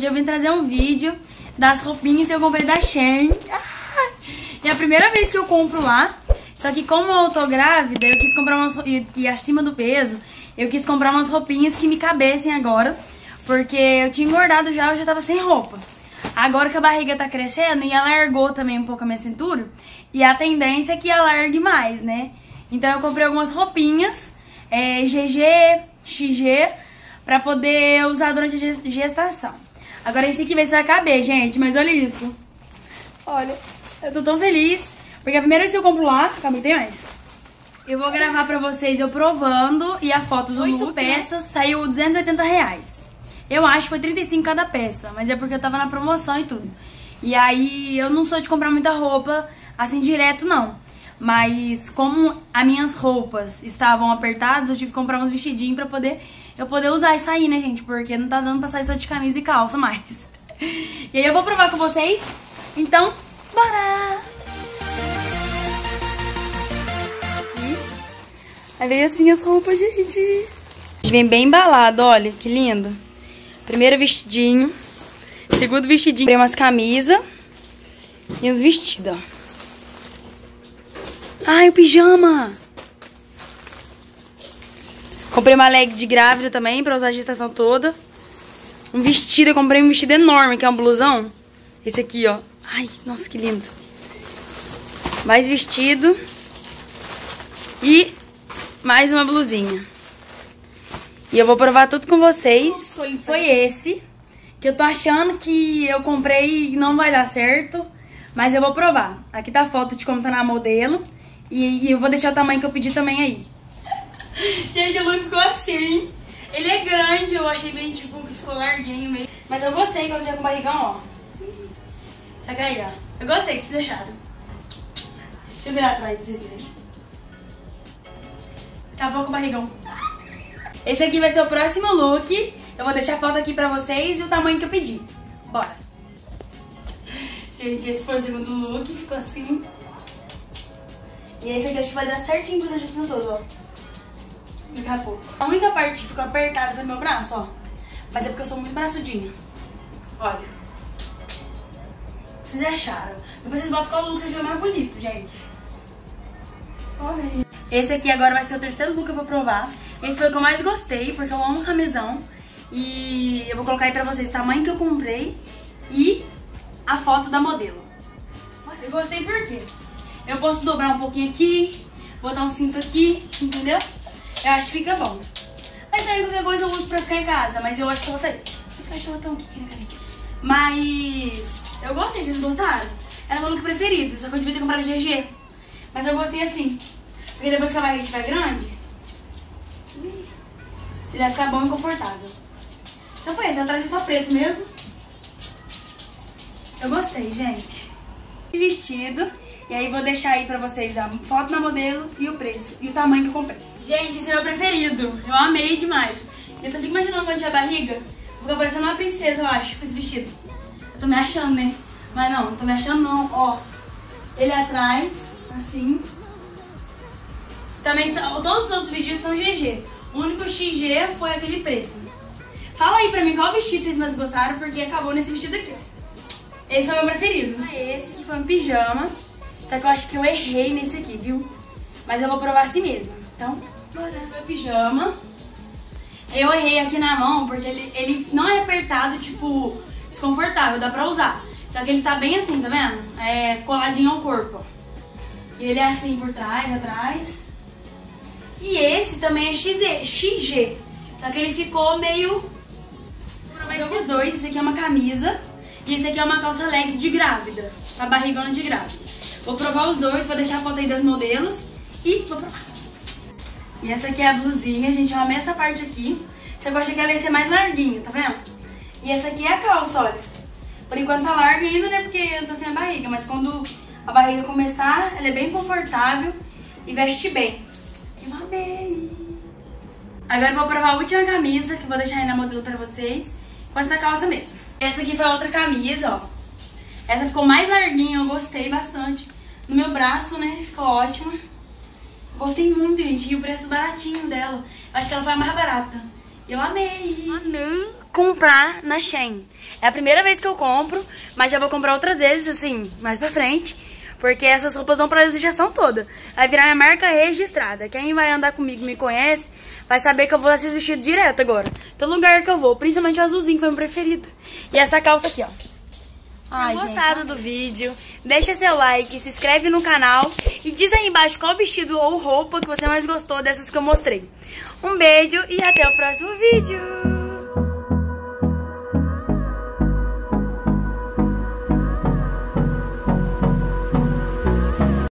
hoje eu vim trazer um vídeo das roupinhas que eu comprei da Shein. É a primeira vez que eu compro lá. Só que como eu tô grávida, eu quis comprar umas... E acima do peso, eu quis comprar umas roupinhas que me cabessem agora. Porque eu tinha engordado já, eu já tava sem roupa. Agora que a barriga tá crescendo e alargou também um pouco a minha cintura. E a tendência é que alargue mais, né? Então eu comprei algumas roupinhas, GG, XG, pra poder usar durante a gestação. Agora a gente tem que ver se vai caber, gente. Mas olha isso. Olha, eu tô tão feliz. Porque a primeira vez que eu compro lá, calma, tem mais. Eu vou gravar pra vocês eu provando e a foto do 8 peças saiu R$280. Eu acho que foi 35 cada peça, mas é porque eu tava na promoção e tudo. E aí eu não sou de comprar muita roupa assim direto, não. Mas como as minhas roupas estavam apertadas, eu tive que comprar uns vestidinhos pra eu poder usar e sair, né, gente? Porque não tá dando pra sair só de camisa e calça mais. E aí eu vou provar com vocês. Então, bora! Aí veio assim as roupas, gente. Vem bem embalado, olha, que lindo. Primeiro vestidinho. Segundo vestidinho. Comprei umas camisas e uns vestidos, ó. Ai, o pijama. Comprei uma leg de grávida também, pra usar a gestação toda. Um vestido, eu comprei um vestido enorme, que é um blusão. Esse aqui, ó. Ai, nossa, que lindo. Mais vestido. E mais uma blusinha. E eu vou provar tudo com vocês. Foi esse, que eu tô achando que eu comprei e não vai dar certo. Mas eu vou provar. Aqui tá a foto de como tá na modelo. E eu vou deixar o tamanho que eu pedi também aí. Gente, o look ficou assim. Ele é grande, eu achei bem, tipo, que ficou larguinho mesmo. Mas eu gostei quando tinha com o barrigão, ó. Saca aí, ó. Eu gostei que vocês acharam. Deixa eu virar atrás pra vocês verem. Acabou com o barrigão. Esse aqui vai ser o próximo look. Eu vou deixar a foto aqui pra vocês e o tamanho que eu pedi. Bora. Gente, esse foi o segundo look. Ficou assim. E esse aqui acho que vai dar certinho pro gestação todo, ó. Daqui a pouco. A única parte que ficou apertada foi meu braço, ó. Mas é porque eu sou muito braçudinha. Olha. Vocês acharam? Depois vocês botam qual look que seja mais bonito, gente. Olha aí. Esse aqui agora vai ser o terceiro look que eu vou provar. Esse foi o que eu mais gostei, porque eu amo camisão. E eu vou colocar aí pra vocês o tamanho que eu comprei e a foto da modelo. Eu gostei por quê? Eu posso dobrar um pouquinho aqui, botar um cinto aqui, entendeu? Eu acho que fica bom. Mas aí qualquer coisa eu uso pra ficar em casa, mas eu acho que eu vou sair. Os cachorros estão aqui, querem. Mas eu gostei, vocês gostaram? Era meu look preferido, só que eu devia ter comprado GG. Mas eu gostei assim, porque depois que a barriga estiver grande, ele vai ficar bom e confortável. Então foi esse, eu trazi só preto mesmo. Eu gostei, gente. Vestido. E aí vou deixar aí pra vocês a foto da modelo e o preço. E o tamanho que eu comprei. Gente, esse é meu preferido. Eu amei demais. Eu só fico imaginando quando tiver barriga. Vou ficar parecendo uma princesa, eu acho, com esse vestido. Eu tô me achando, né? Mas não tô me achando não. Ó, ele atrás, assim. Também são, todos os outros vestidos são GG. O único XG foi aquele preto. Fala aí pra mim qual vestido vocês mais gostaram, porque acabou nesse vestido aqui. Esse foi o meu preferido. Esse que foi um pijama. Só que eu acho que eu errei nesse aqui, viu? Mas eu vou provar assim mesmo. Então, esse foi o pijama. Eu errei aqui na mão, porque ele não é apertado, tipo, desconfortável, dá pra usar. Só que ele tá bem assim, tá vendo? É coladinho ao corpo. E ele é assim por trás, atrás. E esse também é XG. Só que ele ficou meio... Mas esses dois, esse aqui é uma camisa e esse aqui é uma calça leg de grávida. Pra barrigona de grávida. Vou provar os dois, vou deixar a foto aí das modelos e vou provar. E essa aqui é a blusinha, gente, eu amei essa parte aqui. Você gosta que ela ia ser mais larguinha, tá vendo? E essa aqui é a calça, olha. Por enquanto tá larga ainda, né, porque eu tô sem a barriga. Mas quando a barriga começar, ela é bem confortável e veste bem. Eu amei! Agora eu vou provar a última camisa, que eu vou deixar aí na modelo pra vocês, com essa calça mesmo. Essa aqui foi a outra camisa, ó. Essa ficou mais larguinha, eu gostei bastante. No meu braço, né, ficou ótima. Gostei muito, gente, e o preço baratinho dela. Eu acho que ela foi a mais barata. Eu amei! Amei! comprar na Shein. É a primeira vez que eu compro, mas já vou comprar outras vezes, assim, mais pra frente. Porque essas roupas dão pra sugestão toda. Vai virar minha marca registrada. Quem vai andar comigo, me conhece, vai saber que eu vou esses vestidos direto agora. Todo lugar que eu vou, principalmente o azulzinho, que foi meu preferido. E essa calça aqui, ó. Ai, gente, gostado do vídeo, deixa seu like, se inscreve no canal e diz aí embaixo qual vestido ou roupa que você mais gostou dessas que eu mostrei. Um beijo e até o próximo vídeo!